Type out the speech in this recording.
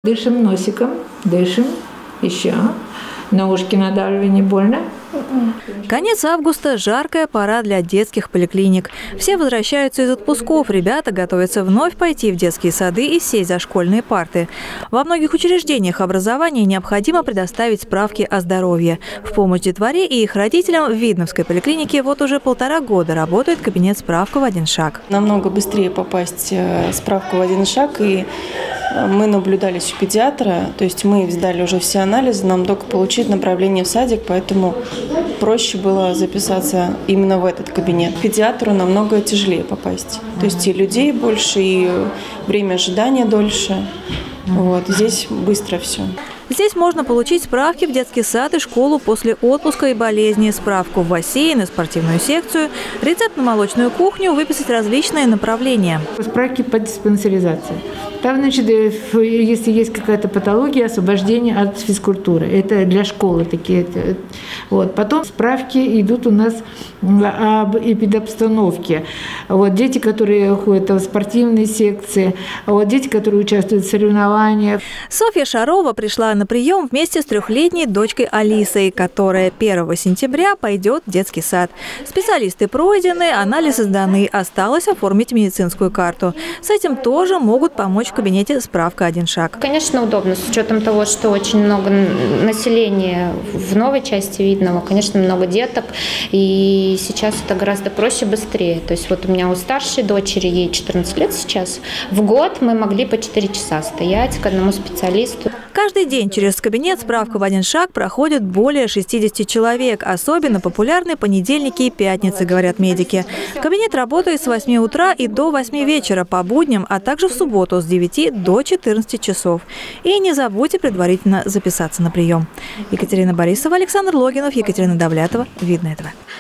Дышим носиком, дышим, еще. На ушки надавливай, не больно. Конец августа – жаркая пора для детских поликлиник. Все возвращаются из отпусков, ребята готовятся вновь пойти в детские сады и сесть за школьные парты. Во многих учреждениях образования необходимо предоставить справки о здоровье. В помощь детворе и их родителям в Видновской поликлинике вот уже 1,5 года работает кабинет «Справка в один шаг». Намного быстрее попасть в справку в один шаг, и мы наблюдались у педиатра, то есть мы сдали уже все анализы, нам только получить направление в садик, поэтому проще было записаться именно в этот кабинет. Педиатру намного тяжелее попасть. То есть и людей больше, и время ожидания дольше. Вот, здесь быстро все. Здесь можно получить справки в детский сад и школу после отпуска и болезни, справку в бассейн и спортивную секцию, рецепт на молочную кухню, выписать различные направления. Справки по диспансеризации. Там, значит, если есть какая-то патология, освобождение от физкультуры. Это для школы такие. Вот. Потом справки идут у нас об эпидобстановке. Вот. Дети, которые ходят в спортивные секции, вот. Дети, которые участвуют в соревнованиях. Софья Шарова пришла на прием вместе с 3-летней дочкой Алисой, которая 1 сентября пойдет в детский сад. Специалисты пройдены, анализы сданы, осталось оформить медицинскую карту. С этим тоже могут помочь в кабинете «Справка один шаг». Конечно, удобно, с учетом того, что очень много населения в новой части Видного, конечно, много деток, и сейчас это гораздо проще, быстрее. То есть вот у меня у старшей дочери, ей 14 лет сейчас, в год мы могли по 4 часа стоять к одному специалисту. Каждый день через кабинет «Справка в один шаг» проходит более 60 человек. Особенно популярны понедельники и пятницы, говорят медики. Кабинет работает с 8 утра и до 8 вечера по будням, а также в субботу с 9 до 14 часов. И не забудьте предварительно записаться на прием. Екатерина Борисова, Александр Логинов, Екатерина Давлятова. Видно этого.